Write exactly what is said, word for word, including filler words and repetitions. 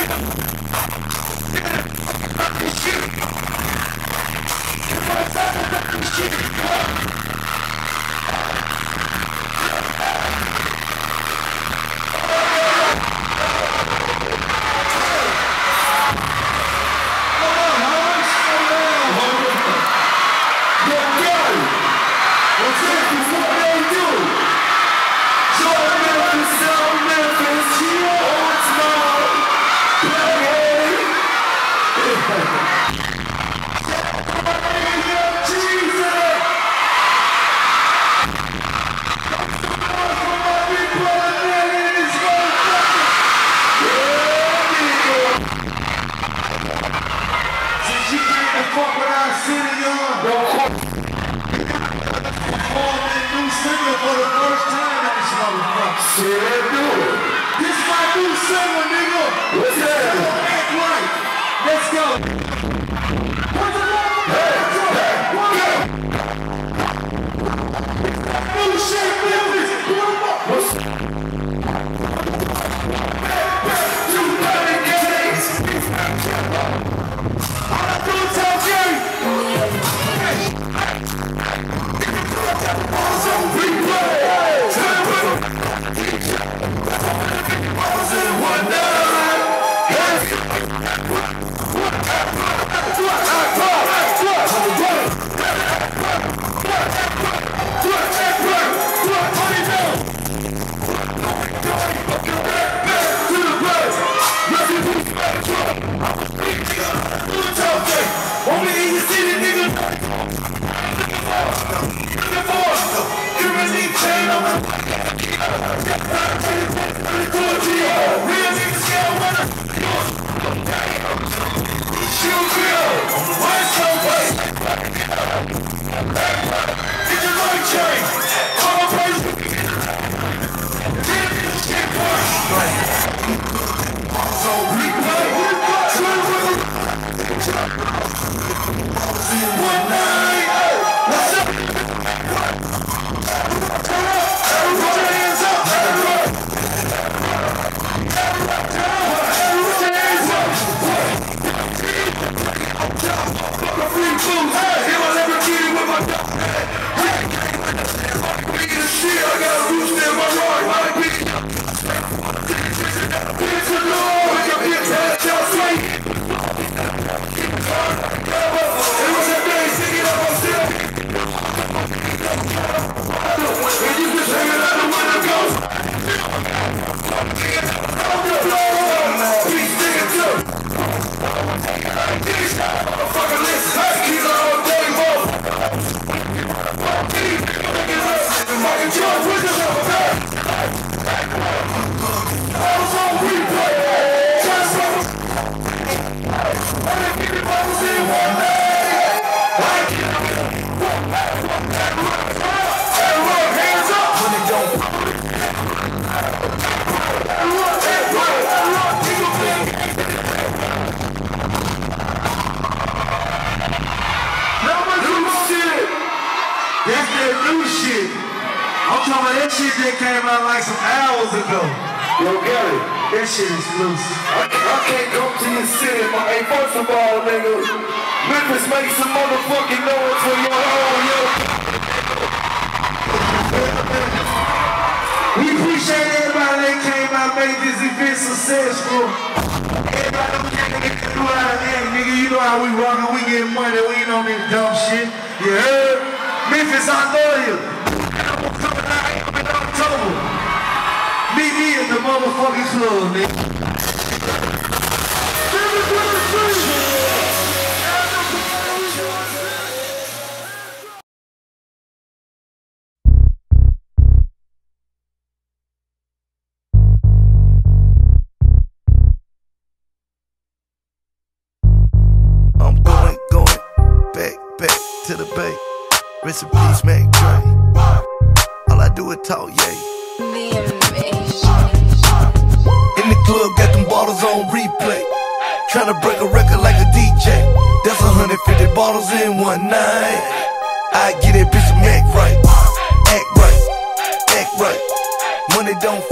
Memphis, make some motherfucking noise for your own, yo. We appreciate everybody that came out and made this event successful. Everybody who came through out there, nigga, you know how we rockin', we get money, we ain't on this dumb shit. You heard? Memphis, I love you. I'm coming out here in October. Meet me in the motherfucking club, nigga. To the bay, recipes make drink. All I do is talk, yeah. In the club, got them bottles on replay. Tryna break a record like a D J. That's one hundred fifty bottles in one night. I get it, bitch, I'm act right, act right, act right. Money don't